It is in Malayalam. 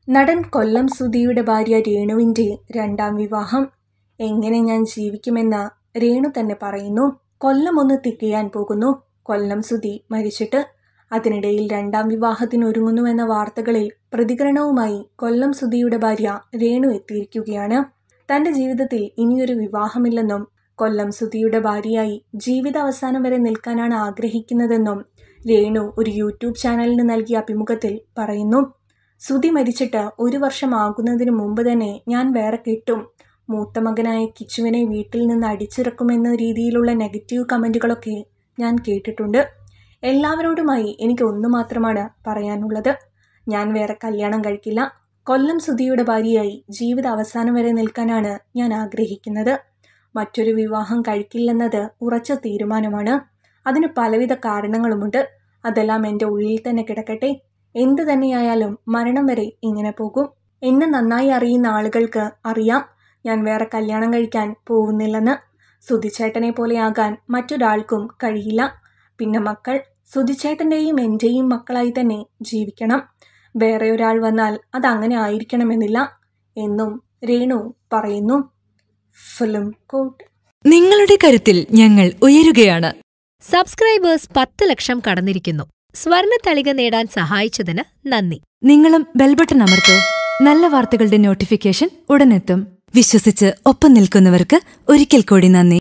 നടൻ കൊല്ലം സുധിയുടെ ഭാര്യ രേണുവിൻ്റെ രണ്ടാം വിവാഹം. എങ്ങനെ ഞാൻ ജീവിക്കുമെന്ന് രേണു തന്നെ പറയുന്നു. കൊല്ലം ഒന്ന് തികയാൻ പോകുന്നു കൊല്ലം സുധി മരിച്ചിട്ട്. അതിനിടയിൽ രണ്ടാം വിവാഹത്തിനൊരുങ്ങുന്നുവെന്ന വാർത്തകളിൽ പ്രതികരണവുമായി കൊല്ലം സുധിയുടെ ഭാര്യ രേണു എത്തിയിരിക്കുകയാണ്. തൻ്റെ ജീവിതത്തിൽ ഇനിയൊരു വിവാഹമില്ലെന്നും കൊല്ലം സുധിയുടെ ഭാര്യയായി ജീവിതാവസാനം വരെ നിൽക്കാനാണ് ആഗ്രഹിക്കുന്നതെന്നും രേണു ഒരു യൂട്യൂബ് ചാനലിന് നൽകിയ അഭിമുഖത്തിൽ പറയുന്നു. സുധി മരിച്ചിട്ട് 1 വർഷം ആകുന്നതിന് മുമ്പ് തന്നെ ഞാൻ വേറെ കെട്ടും, മൂത്ത മകനായ കിച്ചുവിനെ വീട്ടിൽ നിന്ന് അടിച്ചിറക്കുമെന്ന രീതിയിലുള്ള നെഗറ്റീവ് കമൻറ്റുകളൊക്കെ ഞാൻ കേട്ടിട്ടുണ്ട്. എല്ലാവരോടുമായി എനിക്ക് ഒന്നു മാത്രമാണ് പറയാനുള്ളത്, ഞാൻ വേറെ കല്യാണം കഴിക്കില്ല. കൊല്ലം സുധിയുടെ ഭാര്യയായി ജീവിത അവസാനം വരെ നിൽക്കാനാണ് ഞാൻ ആഗ്രഹിക്കുന്നത്. മറ്റൊരു വിവാഹം കഴിക്കില്ലെന്നത് ഉറച്ച തീരുമാനമാണ്. അതിന് പലവിധ കാരണങ്ങളുമുണ്ട്. അതെല്ലാം എൻ്റെ ഉള്ളിൽ തന്നെ കിടക്കട്ടെ. എന്ത് തന്നെയായാലും മരണം വരെ ഇങ്ങനെ പോകും. എന്നെ നന്നായി അറിയുന്ന ആളുകൾക്ക് അറിയാം ഞാൻ വേറെ കല്യാണം കഴിക്കാൻ പോകുന്നില്ലെന്ന്. സുധിച്ചേട്ടനെ പോലെയാകാൻ മറ്റൊരാൾക്കും കഴിയില്ല. പിന്നെ മക്കൾ സുധിച്ചേട്ടൻ്റെയും എൻ്റെയും മക്കളായി തന്നെ ജീവിക്കണം. വേറെ ഒരാൾ വന്നാൽ അതങ്ങനെ ആയിരിക്കണമെന്നില്ല എന്നും രേണു പറയുന്നു. ഫിലിം കോട്ട്. നിങ്ങളുടെ കരുത്തിൽ ഞങ്ങൾ ഉയരുകയാണ്. സബ്സ്ക്രൈബേഴ്സ് 10 ലക്ഷം കടന്നിരിക്കുന്നു. സ്വർണത്തളിക നേടാൻ സഹായിച്ചതിന് നന്ദി. നിങ്ങളും ബെൽബട്ടൺ അമർത്തോ. നല്ല വാർത്തകളുടെ നോട്ടിഫിക്കേഷൻ ഉടനെത്തും. വിശ്വസിച്ച് ഒപ്പം നിൽക്കുന്നവർക്ക് ഒരിക്കൽ കൂടി നന്ദി.